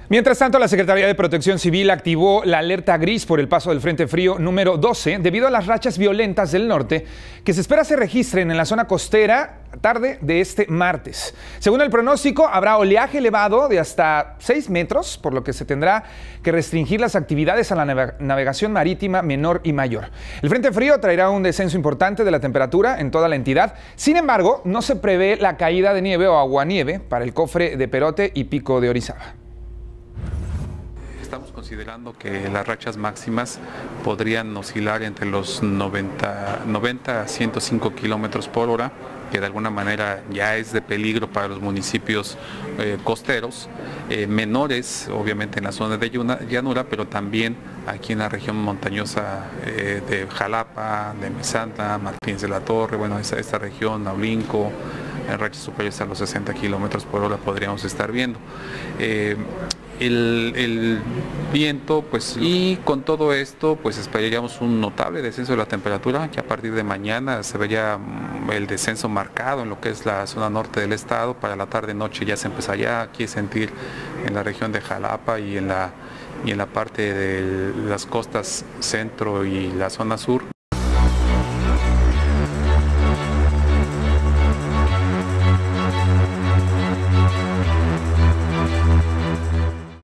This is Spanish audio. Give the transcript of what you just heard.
Mientras tanto, la Secretaría de Protección Civil activó la alerta gris por el paso del Frente Frío número 12 debido a las rachas violentas del norte que se espera se registren en la zona costera tarde de este martes. Según el pronóstico, habrá oleaje elevado de hasta 6 metros, por lo que se tendrá que restringir las actividades a la navegación marítima menor y mayor. El Frente Frío traerá un descenso importante de la temperatura en toda la entidad. Sin embargo, no se prevé la caída de nieve o aguanieve para el cofre de Perote y Pico de Orizaba. Estamos considerando que las rachas máximas podrían oscilar entre los 90 a 105 kilómetros por hora, que de alguna manera ya es de peligro para los municipios costeros, menores obviamente en la zona de llanura, pero también aquí en la región montañosa de Jalapa, de Misantla, Martínez de la Torre, bueno, esta región, Naulinco, en rachas superiores a los 60 kilómetros por hora podríamos estar viendo. El viento, pues, y con todo esto, pues esperaríamos un notable descenso de la temperatura, que a partir de mañana se vería el descenso marcado en lo que es la zona norte del estado. Para la tarde-noche ya se empezaría aquí a sentir en la región de Jalapa y en la parte de las costas centro y la zona sur.